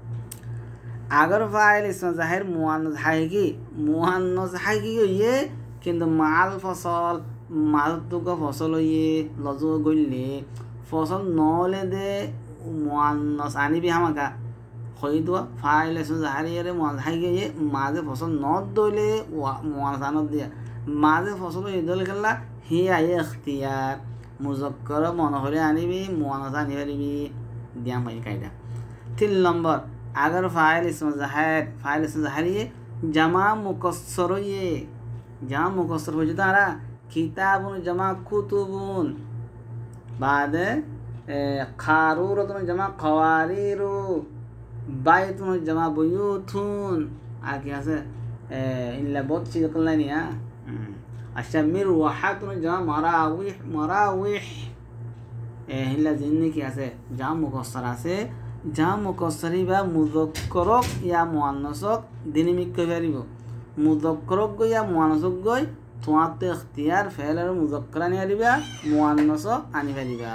अगर फ़ाइल इसम ज़ाहिर मुअन्नस हकीकी मुअन्नस हकीकी हो ये किंतु माल फसल মালতুকা ফসল হইয়ে লজ গইলে ফসল নলে দে মুয়ান্নাস আনিবি হামাকা হই দোয়া ফাইল এসে জাহারিয়ারে মুয়ান্নাস হাই গিয়ে মাঝে ফসল নদ দইলে মুয়ান্নাস আনত দিয়া মাঝে ফসল হই দলে খেলা হি আই ইখতিয়ার মুজাক্কার মনে হলে আনিবি মুয়ান্নাস আনি পারিবি দিয়া মাই কায়দা তিন নম্বর अगर फाइल इसम ज़ाहिर फाइल इसम ज़ाहिरिये जमा मुकस्सर হইয়ে जमा मुकस्सर हो तारा किताबुन जमा कुतुबुन बाद खारूरतुन जमा खवारीरु बायतुन जमा बुयूथुन आगे ऐसे इनला बहुत चीज़ करना नहीं है अच्छा मिरवाहतुन जमा मराविह मराविह इनला जिन्नी की ऐसे जमा मुकस्सर ऐसे जमा मुकस्सरी बा मुज़क्करक या मुअन्नसक दिनमिक कबरीबो मुज़क्करक या मुअन्नसक गई তোমার তো ইখতিয়ার ফেল আর মুযাক্কার আনি পারিবা মুয়ান্নাস আনি পারিবা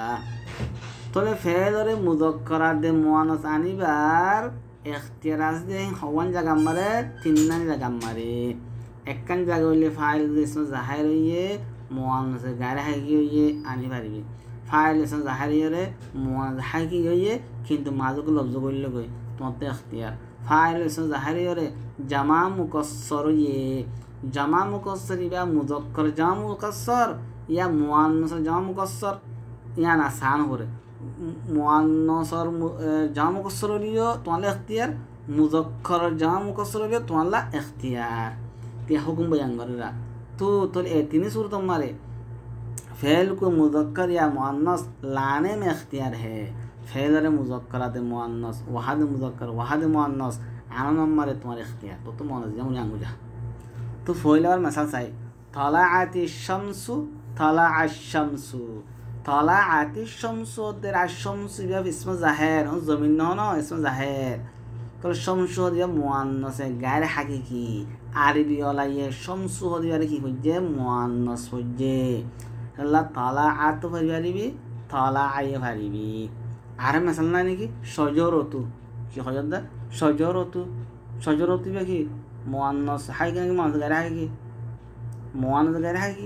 তবে ফেল আর মুযাক্কার দে মুয়ান্নাস আনিবার ইখতিয়ার আছে হওয়ান জায়গা মারে তিননান জায়গা মারে একখান জায়গা হইলে ফাইল ইসম জাহির হইয়ে মুয়ান্নাস গায়র হাকি হইয়ে আনি পারিবি ফাইল ইসম জাহির হইয়ে মুয়ান্নাস হাকি হইয়ে কিন্তু মাজুক লফজ কইলে কই তোমার তো ইখতিয়ার ফাইল ইসম জাহির হইয়ে জামা মুকস্সর হইয়ে जमा मुकस्सर या मुज़क्कर जमा मुकस्सर या मुअन्नस जमा मुकस्सर या आसान हो रहे मुअन्नस और जमा मुकस्सर लियो तुम्हारा इख्तियार मुज़क्कर जमा मुकस्सर लियो तुम्हारा इख्तियार क्या हुक्म बयान करेगा तो तो तीन सूरत हमारे फ़ेल को मुज़क्कर या मुअन्नस लाने में इख्तियार है फ़ेल रे मुज़क्करात मुअन्नस वहाद मुज़क्कर वहाद मुअन्नस आना हमारे तुम्हारे इख्तियार तो तुम मुअन्नस जमा मुझा तो फोइलर मसल साई तलाअति शम्सु तलाअ शम्सु तलाअति शम्सु देर शम्सु या इसम ज़ाहिर हो ज़मीन न ना इसम ज़ाहिर तो शम्सु दिया मुअन्नस है गैर हकीकी अरबी वाला ये शम्सु हो दिया की हो जे मुअन्नस हो जे अल्लाह तलाअत भरिबी भी तलाअ ये भरिबी आरे मसल ना नहीं की शजरतु की हो जाता शजरतु शजरतु भी की मुअन्नस हाई के मुअन्नस गैर हाकी मुअन्नस गैर हाकी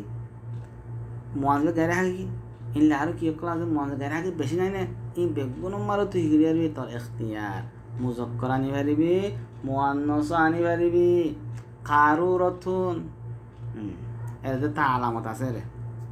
मुअन्नस गैर हाकी इन लारो की क्लास मुअन्नस गैर हाकी बेशी नहीं ने इन बेगुन मारो तो हिगरियर भी तो इख्तियार मुज़क्कर आनी भरीबी मुअन्नस आनी भरीबी खारूरतुन ऐसे था अलामत आसे रे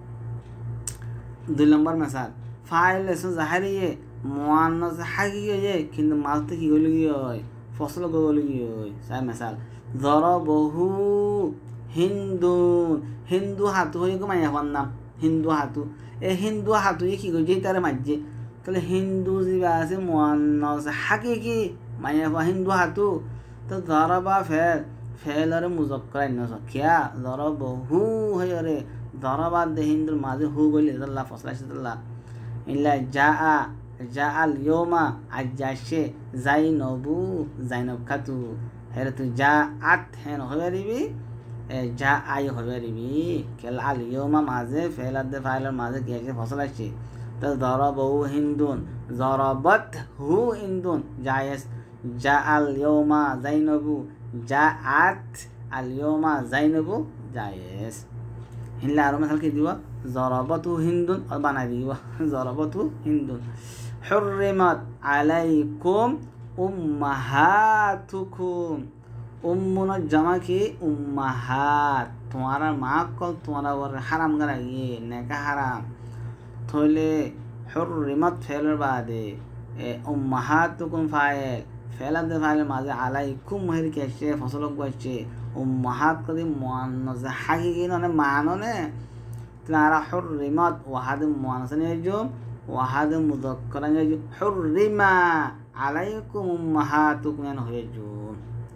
दो नंबर मिसाल फाइल इसम ज़ाहिरी है मुअन्नस हाकी है किंतु मालते की गोलगी है फसल गोलगी है साय मिसाल ज़रबहु हिंदुन हिंदू हाथू हो को माया नाम हिंदू हाथू ए हिंदू हाथू ये की गई तारे माजे तो हिंदू जीवा से मुअन्नस हकीकी माया हिंदू हाथू तो ज़रबा फेल फेल अरे मुज़क्कर न क्या ज़रबहु है अरे ज़रबा दे हिंदू माजे हु बोले अल्लाह फसला से अल्लाह इल्ला जाआ जा अल योमा अजाशे ज़ैनबु ज़ैनब खातू है तो जा आत है न होबेरिबी जा आई होबेरिबी केल आल योमा माजे फेल दे फाइल माजे के फसल आछे तो ज़रबहु हिंदुन ज़रबत हु हिंदुन जायस जा अल योमा ज़ैनबु जा आत अल योमा ज़ैनबु जायस हिल्ला आरो मसल के दिवा ज़रबतु हिंदुन और बना दिवा ज़रबतु हिंदुन हुर्रिमत अलैकुम उम्महातुकुम उम्मुन जमा की उम्महात तुम्हारा माँ कल तुम्हारा वर हराम करा ये नेका हराम थोले हुर्रिमत फेल बादे उम्महातुकुम फाइल ফেলাতে ফাইলের মাঝে আলাইকুম হের কেছে ফসল গছে উম্মাহাত কদি মুআন্নাস হাকিকি ননে মাননে তারা হুররিমাত ওয়াহাদ মুআন্নাস নিজুম ওয়াহাদ মুযাক্কার নিজুম হুররিমা আলাইকুম উম্মাহাতুকুম এন হয়েজুম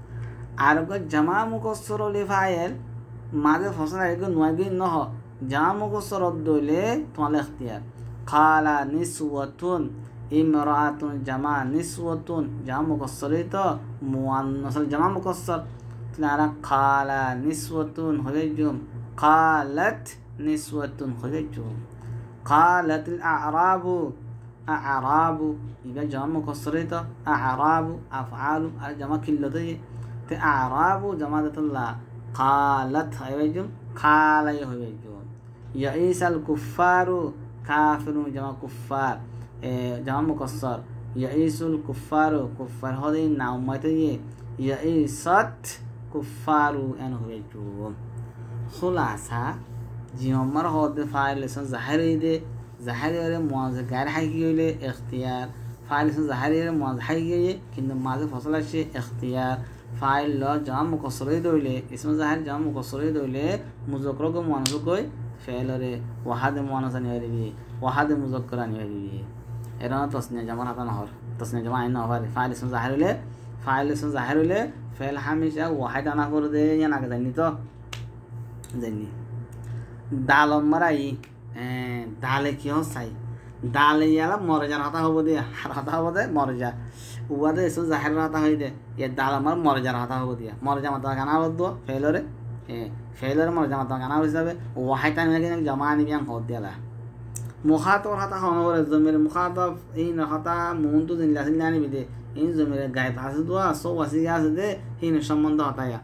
আর গো জামা মুকসসর লি ফাইল মাঝে ফসল আইগো নয়গি নহ জামা মুকসসর দইলে তোমালে ইখতিয়ার খালা নিসওয়াতুন ইমরাতুন জামা নিসওয়াতুন জামা মুকসসরই তো মুআন্নাস জামা মুকসসর তারা খালা নিসওয়াতুন হয়েজুম খালাত নিসওয়াতুন হয়েজুম খালাতিল আ'রাবু আ'রাবু ইবা জামা মুকসসরই তো আ'রাবু আফআলু আর জামা কিল্লতই তে আ'রাবু জামা দাতুল্লাহ খালাত হয়েজুম খালাই হয়েজুম ইয়াইসাল কুফারু কাফিরুন জামা কুফার জামা মুকসসর ইয়াইসুল কুফারু কুফার হদে নাম মাইতে ইয়াইসাত কুফারু এন হয়েজুম খুলাসা জিয়মার হদে ফাইল লেসন জাহিরি দে জাহিরি রে মুআজ গায়র হাকি হইলে ইখতিয়ার ফাইল লেসন জাহিরি রে মুআজ হাকি গিয়ে কিন্তু মাঝে ফসল আসে ইখতিয়ার ফাইল ল জামা মুকসসরই দইলে ইসমে জাহির জামা মুকসসরই দইলে মুযাক্কার গো মুআন্নাস কই ফেল রে ওয়াহাদ মুআন্নাস আনি হইবি ওয়াহাদ মুযাক্কার আনি হইবি এরা তসনিয়া জামা হাতা নহর তসনিয়া জামা আইন নহর ফাইল ইসমে জাহির হইলে ফাইল ইসমে জাহির হইলে ফেল হামেশা ওয়াহাদ আনা করে দে ইয়া না জানি তো জানি দাল মারাই দালে কি হসাই দালে ইয়ালা মরজার হাতা হবো দে হার হাতা হবো দে মরজা উয়াদে এসো জাহির হাতা হই দে ইয়া দাল আমার মরজার হাতা হবো দিয়া মরজা মাতা গানা হলো ফেলরে হ্যাঁ ফেলরে মরজা মাতা গানা হিসাবে ওয়াহাইতা নিয়ে জামা আনি বিয়াং হদ দিলা মুখাতব হাতা হন বলে জমির মুখাতব এই হাতা মুন্তু দিন লাসিন জানি বিদে এই জমির গায়ে আছে তো সব আসি আছে দে এই সম্বন্ধ হতায়া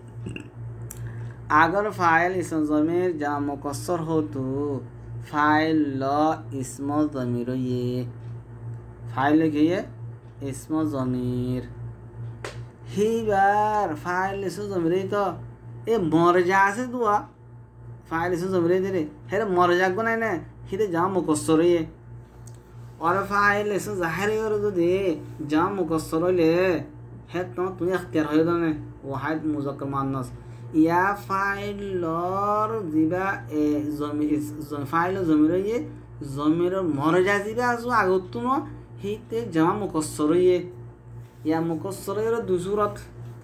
अगर फ़ाइल इसम ज़मीर जा मुकस्सर हो तो फ़ाइल ल इसम ज़मीर ये फ़ाइल ये इसम ज़मीर ही बार फ़ाइल इसम ज़मीर तो ये मरजा से दुआ फ़ाइल इसम ज़मीर दे रे हेर मरजा को नहीं ने ही तो जा मुकस्सर ये और फ़ाइल इसम ज़ाहिर और तो दे जा मुकस्सर ले है तो तुम्हें अख्तियार हो तो ने वाहिद मुज़क्कर मुअन्नस या फाइलर जिबा ए जमिर फाइल जमिर ये जमिर मरजा जिबा आसो आगत न हिते जमा मुकस्सर ये या मुकस्सर ये दो सूरत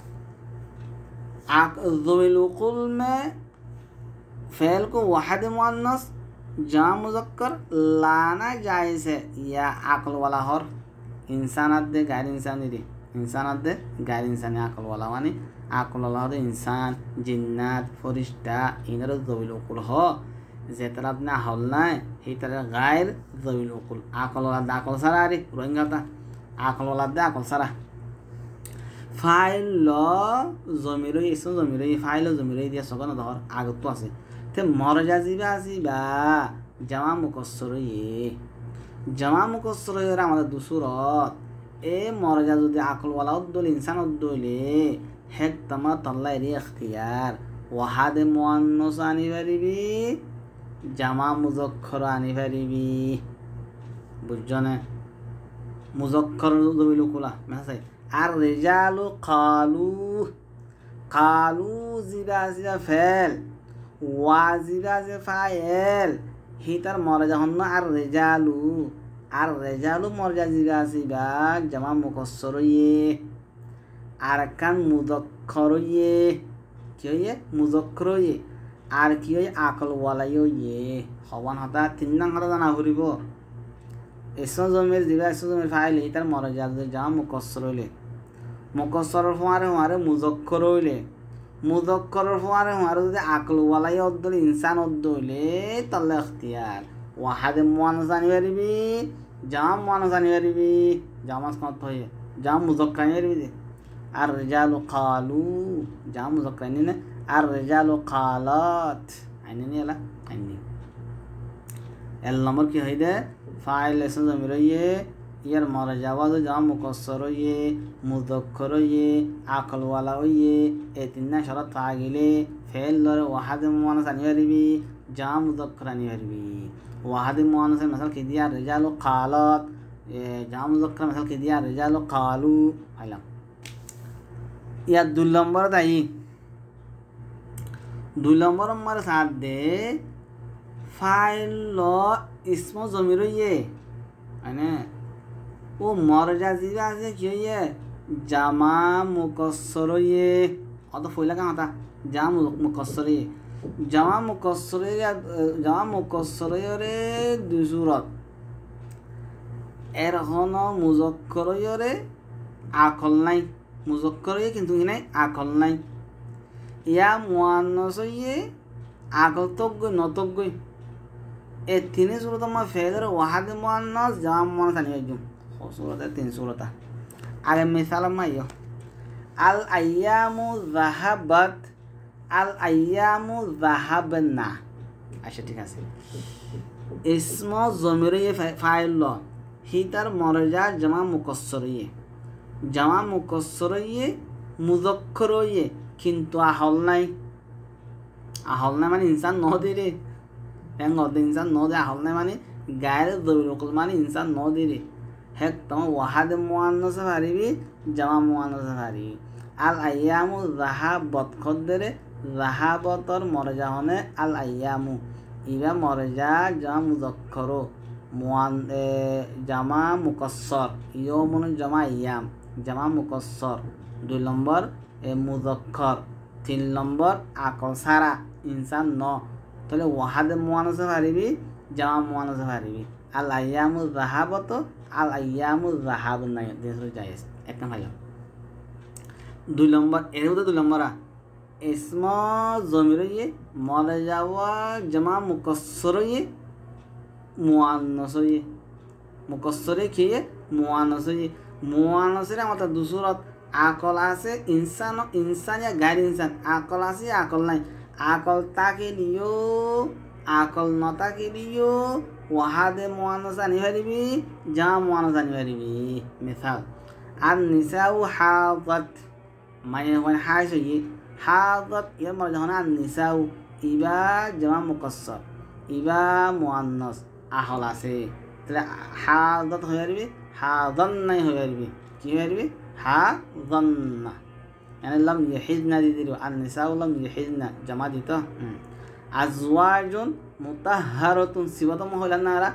आक ज़विल उक़ुल में फ़ेल को वाहिद मुअन्नस जमा मुज़क्कर लाना जायज़ है या अक़ल वाला हर इंसानात दे गैर इंसानी दे इंसानात दे गैर इंसानी अक़ल वाला माने अक़ल वाला हो इंसान जिन्नात फरिश्ता इनर ज़विल उक़ुल हो जे तरह अपना हल ना ही तरह गैर ज़विल उक़ुल अक़ल वाला दा अक़ल सारा रे रोहिंगा ता अक़ल वाला दा अक़ल सारा फाइल लो ज़मीरो इसो ज़मीरो ये फाइल ज़मीरो दिया सगन धर आगत तो आसे ते मरजा जिबा आसिबा जमा मुकस्सर ये जमा मुकस्सर ये আমাদের দুসুরত এ মরজা যদি আকল ওয়ালা উদ্দল ইনসান উদ্দলে হেক তামা তাল্লাই রে ইখতিয়ার ওয়াহাদ মুআন্নাস আনি পারিবি জামা মুযাক্কার আনি পারিবি বুঝছনে মুযাক্কার যবিল কুলা মাসাই আর রিজালু ক্বালু ক্বালু জিবা জিবা ফেল ওয়াজিবা যে ফাইল হিতার মরজা হন্ন আর রিজালু আর রেজালু মরজা জিবা জিবা জামা মুকস্সর ইয়ে আর কান মুযাক্কার ইয়ে কি ইয়ে মুযাক্কার ইয়ে আর কি ইয়ে আকল ওয়ালা ইয়ে হবান হতা তিন নং হতা জানা হরিব এসো জমির জিবা এসো জমির ফাইল হিতার মরজা জামা মুকস্সর হইলে মুকস্সর ফুয়ারে ফুয়ারে মুযাক্কার হইলে মুযাক্কার ফুয়ারে ফুয়ারে যদি আকল ওয়ালা ইয়ে অদ্দল ইনসান অদ্দলে তাহলে ইখতিয়ার ওয়াহাদ মুআন্নাস আনি পারিবি জাম মুআন্নাস আনি পারিবি জামাস কত হয় জাম মুযাক্কার আনি পারিবি আর রিজালু ক্বালু জাম মুযাক্কার আনি না আর রিজালু ক্বালাত আনি নিলা আনি এল নম্বর কি হইদে ফাইল ইসম জমির ইয়ে ইয়ার মরজা ওয়াজ জাম মুকস্সর ইয়ে মুযাক্কার ইয়ে আকল ওয়ালা ইয়ে এই তিনটা শরত পাওয়া গেলে ফেল লরে ওয়াহাদ মুআন্নাস আনি পারিবি জাম মুযাক্কার আনি পারিবি वाहद मुअन्नस मसल के दिया रिजाल क़ालत जाम मुज़क्कर मसल के दिया रिजाल क़ालू ইয়াত দুই নম্বর দায়ী দুই নম্বর আমার সাথ দে ফাইল ইসম জমির ইয়ে মানে ও মরজা জিবা আছে কি ইয়ে জামা মুকসর ইয়ে অত ফইলা কাম হতা জামা মুকসর ইয়ে জামা মুকসর জামা মুকসর রে দুই সুরত এর হন মুজক্কর রে আকল নাই মুজক্কর ইয়ে কিন্তু কি নাই আকল নাই ইয়া মুয়ান্নাস ইয়ে আকল তগ্গই নতগ্গই এ তিন সুরত আমার ফেলের ওয়াহাদ মুয়ান্নাস জামা মুয়ান্নাস আনি একদম সুরত তিন সুরতা আগে মিসাল মাইও আল আইয়ামু যাহাবাত আল আইয়ামু যাহাবনা আচ্ছা ঠিক আছে ইসম জমির ইয়ে ফাইল হি তার মরজা জামা মুকসর ইয়ে জামা মুকসর ইয়ে মুজক্কর ইয়ে কিন্তু আহল নাই আহল নাই মানে ইনসান ন দে রে হ্যাঁ অর্ধ ইনসান ন দে আহল নাই মানে গায়ের দৌড়কল মানে ইনসান ন দে রে হ্যাঁ তোমার ওয়াহাদ মুয়ান্নাসে পারিবি জামা মুয়ান্নাসে পারিবি আল আইয়ামু যাহাবত খদ্দরে যাহাবতর মরজা হনে আল আইয়ামু ইবা মরজা জামা মুজক্কর মুয়ান জামা মুকসর ইয়মুন জামা আইয়াম জামা মুকসর দুই নম্বর এ মুজক্কর তিন নম্বর আকল সারা ইনসান ন তাহলে ওয়াহাদ মুয়ান্নাসে পারিবি জামা মুয়ান্নাসে পারিবি আল আইয়ামু যাহাবত আল আইয়ামু যাহাব নাই দেশে জায়েজ একটা ভাই দুই নম্বর এর মধ্যে দুই নম্বর ইসম জমির ইয়ে মরজা ওয়া জামা মুকসর ইয়ে মুয়ান্নাস ইয়ে মুকসর কি মুয়ান্নাস ইয়ে মুয়ান্নাসের আমাদের দুসুরত আকল আছে ইনসান ইনসান ইয়া গাইর ইনসান আকল আছে আকল নাই আকল তাকে দিও আকল ন তাকে দিও ওয়াহাদে মুয়ান্নাস আনি পারিবি জামা মুয়ান্নাস আনি পারিবি মিসাল আর নিসাউ হাদাত মানে হয় হাইস ই হাদাত ইয়ার মরজা হনা আর নিসাউ ইবা জামা মুকসর ইবা মুয়ান্নাস আহল আছে তাহলে হাদাত হয়ে পারিবি হাদান নাই হয়ে পারিবি কি হয়ে পারিবি হাদান্না يعني لم يحزن دي دي النساء لم يحزن جمع دي تو أزواج مطهرة سيبته ما هو لنا على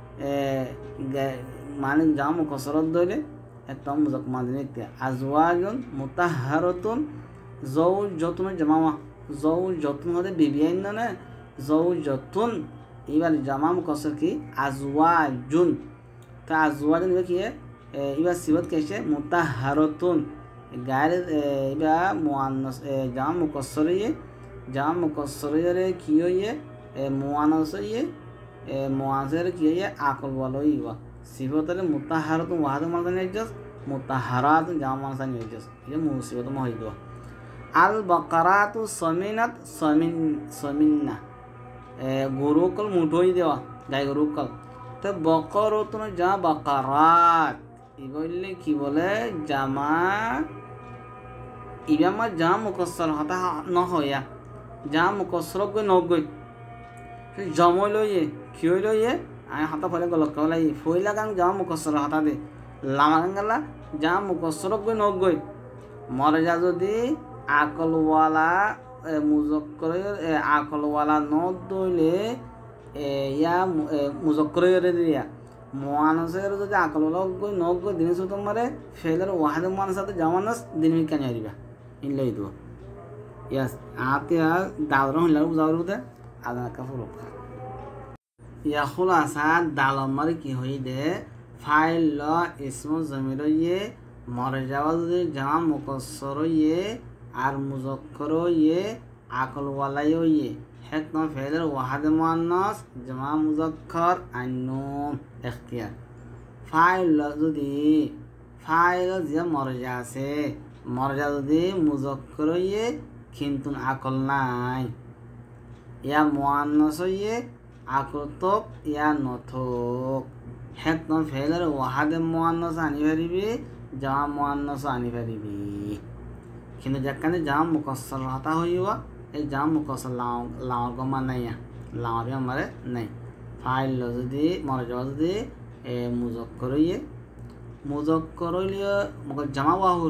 মানে জাম কসরত দইলে একটা মুজাক মাদিনে তে আজওয়াজুন মুতাহহারাতুন যাওজাতুন জামা যাওজাতুন হতে বিবিয়াইন না যাওজাতুন এবার জামা কসর কি আজওয়াজুন তা আজওয়াজুন কি এবার সিবত কেসে মুতাহহারাতুন গায়ের এবা মুয়ান্নাস জামা মুকসর ইয়ে জামা মুকসর রে কি হইয়ে মুয়ান্নাস ইয়ে মুয়ান্নাসের কি হইয়ে আকল বলো ইবা সিবতের মুতাহহারাতুন ওয়াহাদ মানসান ইজাস মুতাহহারাতুন জামা মানসান ইজাস ইয়ে মুসিবত মা হইতো আল বাকারাতু সামিনাত সামিন সামিন্না গরুকল মুঠোই দেওয়া গাই গরুকল তো বকরতুন জামা বাকারাত ইবলে কি বলে জামা ইবামা জামা মুকসর হতা ন হইয়া জামা মুকসর গই ন গই জমই লইয়ে খিই লইয়ে আই হতা ফলে গল কলাই ফইলা গাং জামা মুকসর হতা দে লামা গাঙ্গালা জামা মুকসর গই ন গই মরজা যদি আকলওয়ালা মুজক্কর আকলওয়ালা ন দইলে ইয়া মুজক্কর রে দিয়া মুয়ান্নাসের যদি আকল গই নগ গই দিনে সুতম মারে ফেলের ওয়াহাদ মুয়ান্নাসাতে জামানাস দিন মি কানি আরিবা ইন লই দো ইয়াস আতিয়া দাওর হইলা বুঝাওরুতে আদা কাফুর ইয়া খুলাসা দালম মারে কি হই দে ফাইল ল ইসমু জমির ইয়ে মরজাওয়া যদি জামা মুকসর ইয়ে আর মুজক্কর ইয়ে আকল ওয়ালা ইয়ে হেকম ফেলের ওয়াহাদ মুয়ান্নাস জামা মুজাক্কার আইনুম ইখতিয়ার ফাইল যদি ফাইল যে মরজা আছে মরজা যদি মুজাক্কার ইয়ে কিন্তু আকল নাই ইয়া মুয়ান্নাস ইয়ে আকল তক ইয়া নথক হেকম ফেলের ওয়াহাদ মুয়ান্নাস আনি পারিবি জামা মুয়ান্নাস আনি পারিবি কিন্তু যেখানে জামা মুকসর হতা হইবা এই জাম মুকসর লাও লাও গমা নাই লাও বি আমারে নাই ফাইল যদি মরে যাওয়া যদি এ মুজক্কর ইয়ে মুজক্কর ইয়ে মক জামা ওয়াহুরু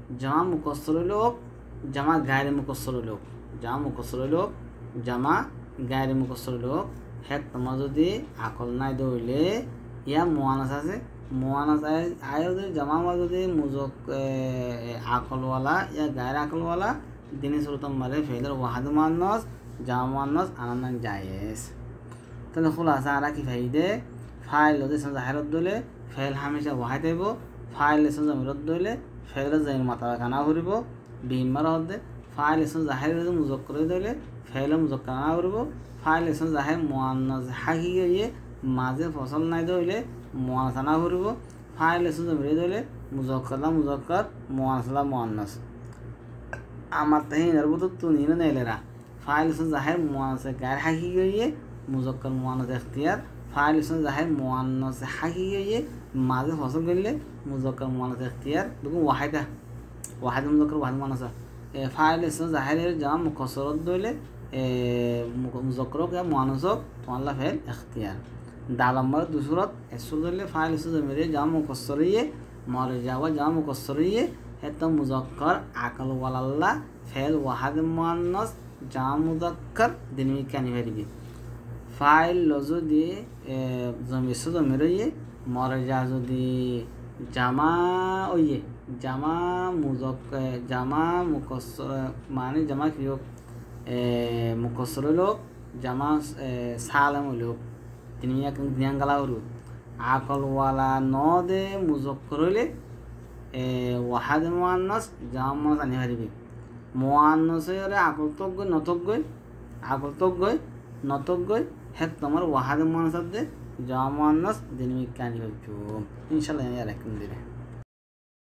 জামা মুকসর লোক জামা গায়রে মুকসর লোক জামা মুকসর লোক জামা গায়রে মুকসর লোক হেক তোমার যদি আকল নাই দইলে ইয়া মুয়ানাস আছে মুয়ানাস আয় যদি জামা মা যদি মুজক আকলওয়ালা ইয়া গায়রে আকলওয়ালা দিনে সুরতম মারে ফেলের ওয়াহাদ মুয়ান্নাস জামা মুয়ান্নাস আনান জায়েজ তাহলে খুলাসা আর কি ফাইদে ফাইল যদি জাহিরত দইলে ফেল হামেশা ওয়াহাদ হইব ফাইল এসে জমিরত দইলে ফেল জাইন মাথা কানা ঘুরিব বিহিমার হদে ফাইল এসে জাহির যদি মুজক্কর দইলে ফেল মুজক্কর কানা ঘুরিব ফাইল এসে জাহির মুয়ান্নাস হাকি গিয়ে মাঝে ফসল নাই দইলে মুয়ান্নাস কানা ঘুরিব ফাইল এসে জমিরে দইলে মুজক্কর মুজক্কর মুয়ান্নাস মুয়ান্নাস আমার তাহিন এর বুত তুনি না নেলেরা ফাইল এসে জাহির মুয়ান্নাস গায়র হাকি গিয়ে মুজক্কর মুয়ান্নাস ইখতিয়ার ফাইল এসে জাহির মুয়ান্নাস হাকি গিয়ে মাঝে ফসল গেলে মুজক্কর মুয়ান্নাস ইখতিয়ার দেখুন ওয়াহিদা ওয়াহিদ মুজক্কর ওয়াহিদ মুয়ান্নাস ফাইল এসে জাহিরের জামা মুকসরত দইলে মুজক্কর কে মুয়ান্নাসক তোয়াল্লা ফেল ইখতিয়ার দাল নম্বর দুসরত এসুর দইলে ফাইল এসে জমিরে জামা মুকসরিয়ে মরে যাওয়া জামা মুকসরিয়ে হেত মুজক্কর আকল ওয়ালাল্লাহ ফেল ওয়াহিদ মুয়ান্নাস জামা মুজক্কর দিনমি কানি ভেরিবি ফাইল যদি জমি এসে জমিরে মরে যা যদি জামা ওইয়ে জামা মুজক জামা মুকসর মানে জামা কি হোক মুকসর লোক জামা সালাম লোক তিনি দিয়াঙ্গালা হল আকলওয়ালা ন দে মুজক্কর হইলে ওয়াহাদ মুয়ান্নাস জামা মুয়ান্নাস আনি হারিবি মুয়ান্নাস হলে আকল তক গই নতক গই আকল তক গই নতক গই হেক তোমার ওয়াহাদ মুয়ান্নাস দে জামা মুয়ান্নাস দিনমি কানি হইছো ইনশাআল্লাহ ইয়ার একদম দিলে